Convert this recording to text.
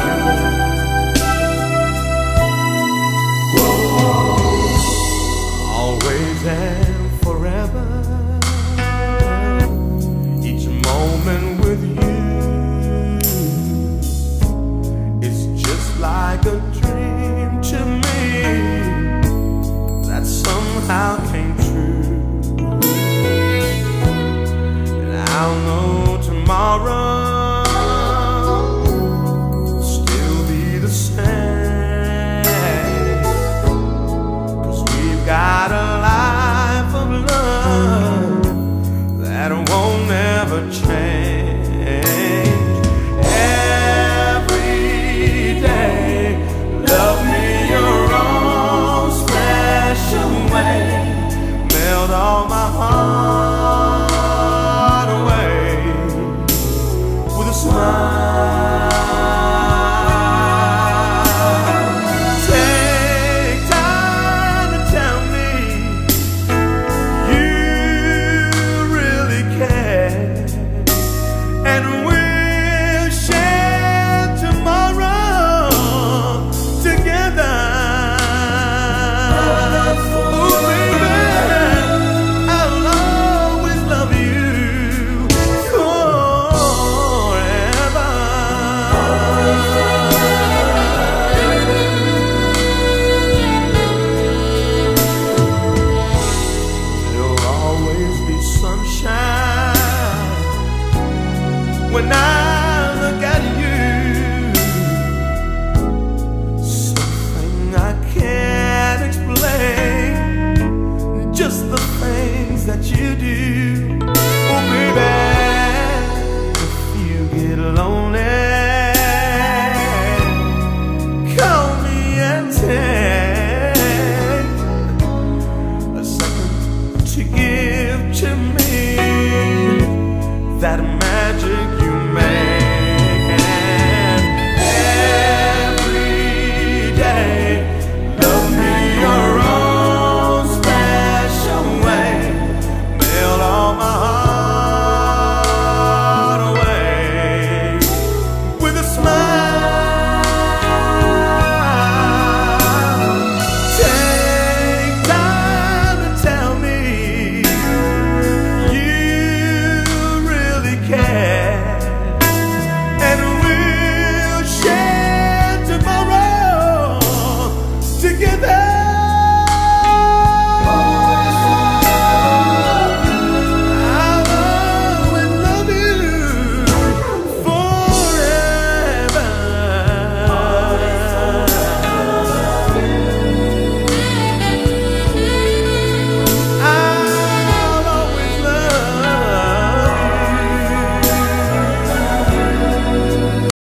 Always and forever, each moment with you is just like a dream to me that somehow came true. And I'll know tomorrow will still be the same, 'cause we've got a life of love that won't ever change. Every day, love me your own special way, melt all my heart away with a smile. Take time to tell me you really care, and we'll share tomorrow together. Ooh, baby, I'll always love you forever. There'll always be sunshine when I look at you. Something I can't explain, just the things that you do. Oh baby, if you get lonely